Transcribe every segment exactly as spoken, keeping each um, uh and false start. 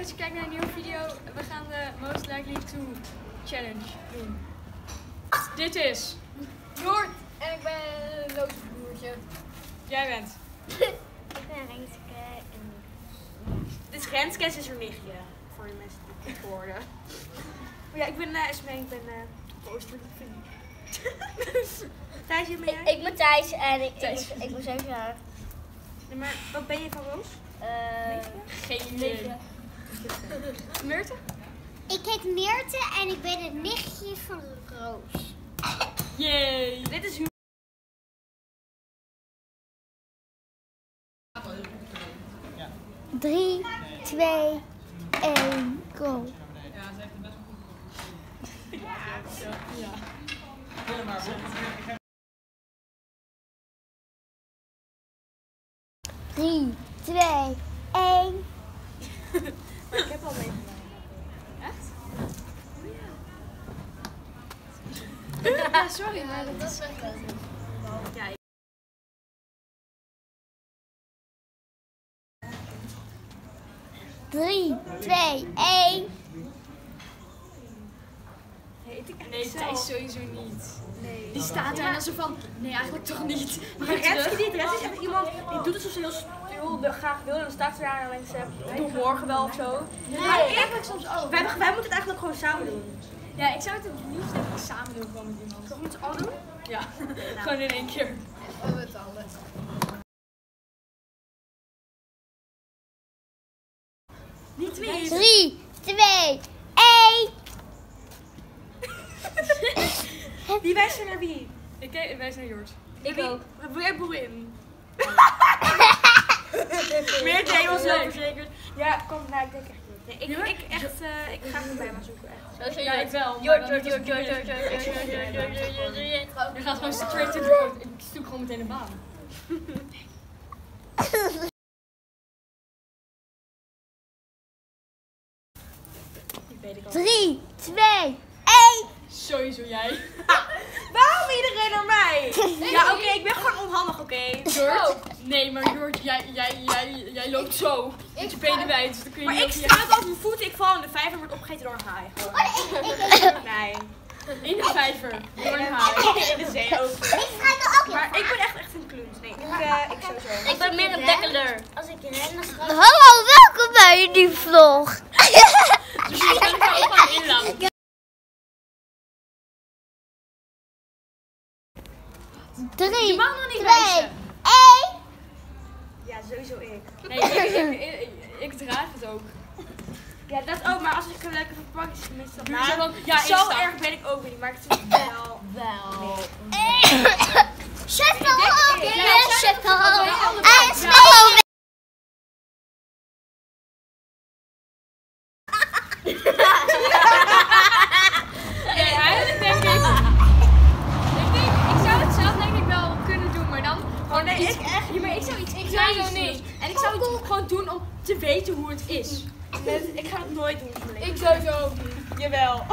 dat je kijkt naar een nieuwe video. We gaan de Most Likely To Challenge doen. Dit is Noord en ik ben een loodbroertje. Jij bent. Ik ben Renske en... Dit is Renske en ze is haar nichtje. Voor de mensen die het hoorden. Maar ja, ik ben uh, Esmee, ik ben uh, Ooster. Thijs, je ben jij? Ik, ik ben Thijs en ik, Thijs. ik, ik ben zeven jaar. Nee, maar wat ben je van Roos? Uh, Geen idee. Meerte? ik heet Meerte en ik ben het nichtje van Roos. Yay! Dit is Hu. Drie, twee, één, go. Drie, twee, één. Maar ik heb al meegemaakt. Echt? Ja, sorry, maar dat is... Ja, ik... Drie, twee, één. Heet ik Nee, Thijs sowieso niet. Nee. Die staat daar en dan zo van, nee eigenlijk toch niet. Maar Renske niet, Renske is echt iemand die doet alsof ze heel stil de graag wil en dan staat ze daar en dan denkt ze, doe morgen wel of zo. Nee, Maar ik, eigenlijk soms ook. wij, wij moeten het eigenlijk gewoon samen doen. Ja, ik zou het het liefst denk ik samen doen gewoon met iemand. Toch moeten we het al doen? Ja, gewoon in één keer. Oh, met alle. Niet wie. Drie, twee, één. Wie wijst er naar wie? Ik kijk, wij zijn Jort. Ik ook. Wil jij boerin? Meer Jay was wel verzekerd. Ja, kom, nou ik denk echt niet. Nee, ik, ik echt, uh, ik ga het bij me zoeken echt. Ja, ik wel. Jort, Jort, Jort, Jort, Jort, Jort, Jort, Jort, Jort, Jort, Jort, Jort. Je gaat gewoon straight to the road. Ik zoek gewoon meteen een baan. Die weet ik al. Drie, twee, één. Sowieso jij. Waarom iedereen naar mij? Ja, oké, ik ben gewoon onhandig, oké. Jort? Nee, maar Jort, jij, jij, jij, jij loopt zo. Met je benen wijd. Dus dan kun je Maar niet ik over je- sta met over mijn voeten, ik val in de vijver en word opgegeten door een haai. Gewoon. Nee. In de vijver. Door een haai. In de zee ook. Ik ga er ook Maar ik ben echt echt een kluns. Nee, ik, uh, ik sowieso. Ik ben meer een dekkeler. Als ik ren, dan schat. Hallo, welkom bij die vlog. Dus je kan er ook gewoon inlaten. Drie, Je mag nog niet twee, wijzen. één. Ja, sowieso ik. Nee, ik, ik, ik, ik draag het ook. Ja, dat ook, maar als ik hem lekker verpak is het meestal. Doe je zo van, ja, zo Insta. erg ben ik ook weer niet, maar het is wel. Wel. Shuffle Ik op, denk- ja, shuffle. Ja. En spelen. Nee, eigenlijk denk ik... Ik denk, ik zou het zelf denk ik wel kunnen doen, maar dan gewoon nee, iets... ik echt Ja, maar ik zou iets Ik kleins sowieso doen. niet. En ik zou het gewoon doen om te weten hoe het is. Nee, ik ga het nooit doen. in mijn leven. Ik sowieso ook niet. Jawel.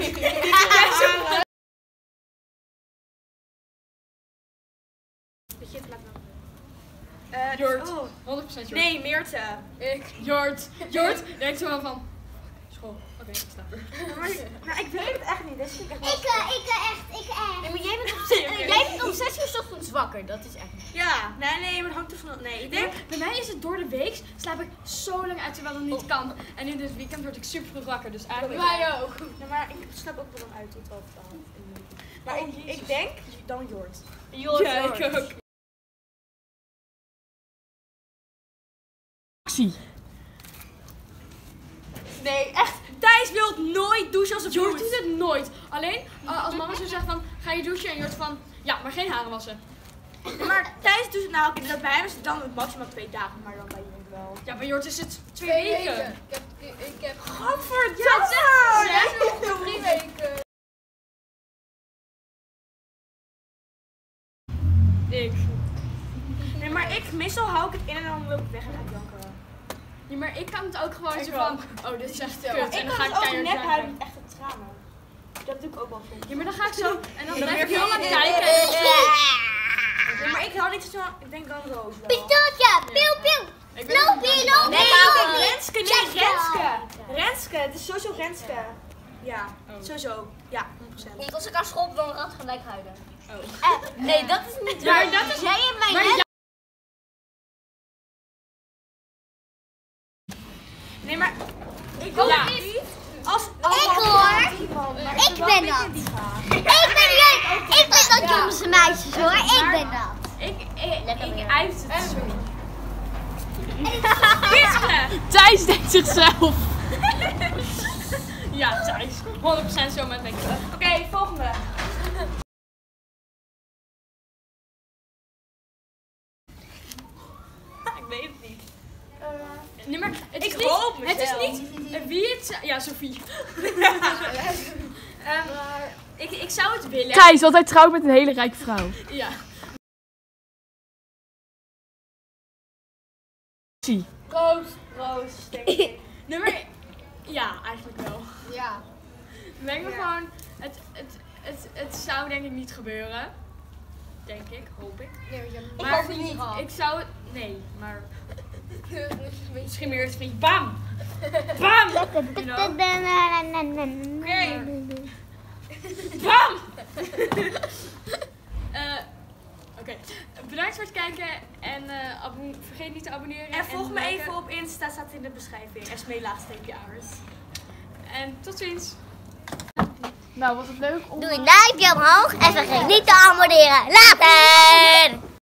Weet je, het laat me. Eh, Jort. oh. honderd procent Jort. Nee, Meerte. Ik. Jort. Jort denkt zo wel van... School. Oké, ik sta er. Maar, nou, ik weet het echt niet. Dat is echt Ik, uh, ik, uh, echt, ik, echt. Nee, maar jij bent om zes, uh, jij bent om zes uur 's ochtends wakker. Dat is echt. Ja, nee, nee, maar het hangt er van. Nee, ik denk. Bij mij is het door de week slaap ik zo lang uit terwijl dat niet kan. En in het weekend word ik super vroeg wakker. Dus eigenlijk... Wij ook. Ja, maar ik slaap ook wel dan uit tot half twaalf. Maar ik, ik denk dan Jort. Jort, Ja, Jort. ik ook. Actie. Nee, echt. Thijs wil nooit douchen als het Jort moet. doet het nooit. Alleen uh, als mama zo zegt van, ga je douchen? En Jort van, ja, maar geen haren wassen. Nee, maar Thijs doet het nou. oké, dat bij hem is het dan maximaal twee dagen, maar dan bij jullie wel. Ja, bij Jort is het twee, Twee weken. weken. Ik heb, ik, ik heb Godverdamme! jij bent nog drie weken. Ik. Nee, maar ik meestal hou ik het in en dan wil ik weg en ga ik janken. Ja, maar ik kan het ook gewoon Ik zo ook. van, oh, dit is echt kut. Maar En ik dan kan ga ik het ook keihard nep janken. huilen met echte tranen. Dat doe ik ook wel soms. Ja, maar dan ga ik zo, en dan Dan blijf ik weer heel lang van- kijken. En dan Nee, maar ik hou niet zo, ik denk dan roos wel. Pistooltje, pieuw, pieuw. ik ben Loopie, loopie. Nee, loopie. Renske, nee, Renske. Renske, het is sowieso Renske. Ja, Oh. sowieso. Ja, honderd procent. Niet als ik haar schop, dan gaat gelijk huilen. Oh. Eh, nee, dat is niet Maar waar. dat is- Jij hebt mij Maar net... ja- Nee, maar ik wil wil Ja. niet. Als, Ik hoor. Ik ben dat. Ik ben jij. Ik ben dat jongens en meisjes hoor. Ik ben dat. Ik, ik, Lekker ik weer. uit het zo. Thijs denkt zichzelf. Ja, Thijs. honderd procent zo met denk ik. Oké, volgende. Ik weet het niet. Nee, maar het is Ik niet, hoop het is mezelf. niet eh, wie het zou- ja, Sophie. Ehm, ik, ik zou het willen. Thijs, want hij trouwt met een hele rijke vrouw. Ja. Zie. Roos. Roos, denk ik. Nee, maar ja, eigenlijk wel. Ja. Ik denk me gewoon, het, het, het, het zou denk ik niet gebeuren. Denk ik, hoop ik. Ik hoop het niet. Ik zou het, nee, maar misschien meer het vriend. Bam! Bam! You know? Oké. Bam! Eh, Oké, bedankt voor het kijken en eh, abon- vergeet niet te abonneren. En volg me liken. even op Insta, staat in de beschrijving. Esmee laagstreepje hours. En tot ziens. Nou, was het leuk om... Doe een duimpje omhoog en vergeet niet te abonneren. Later!